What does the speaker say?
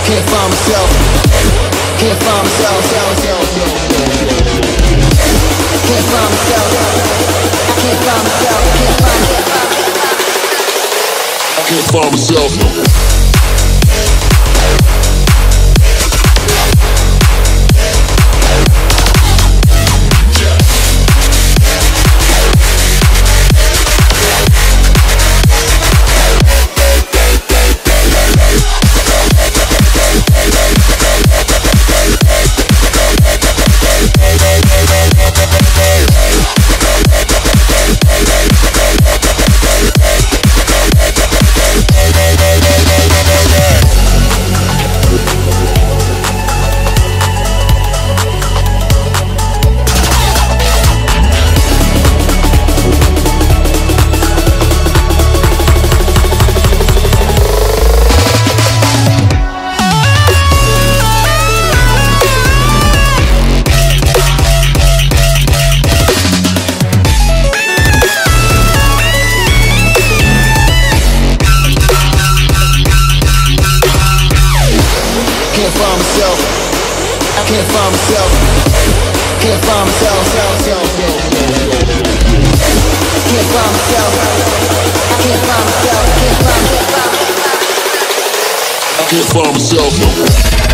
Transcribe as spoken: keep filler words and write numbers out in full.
can't find myself. Can't find myself. Can't find myself. I can't find myself. Can't find myself. Can't find myself. Can't find myself. I can't find myself. Can't find myself. Can't find myself. I can't find myself. Can't find myself. Can't find myself.